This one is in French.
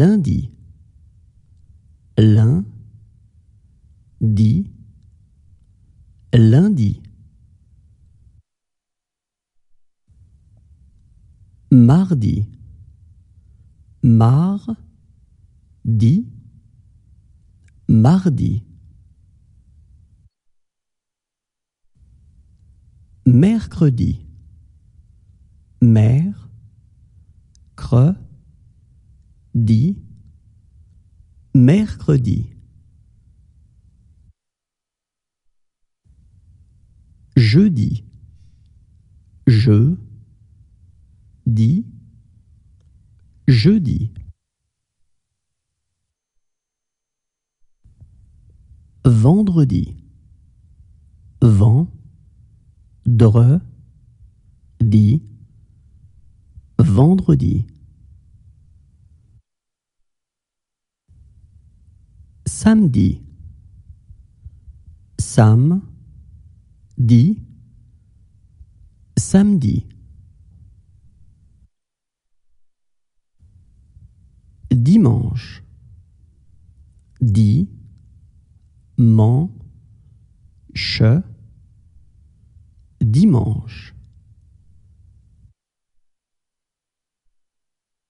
lundi, lundi, lundi. Mardi, mardi, mardi. Mercredi, mercredi, mercredi. Jeudi, jeudi, jeudi. Vendredi, vendredi, vendredi. Samedi, samedi, samedi. Dimanche, dimanche, dimanche.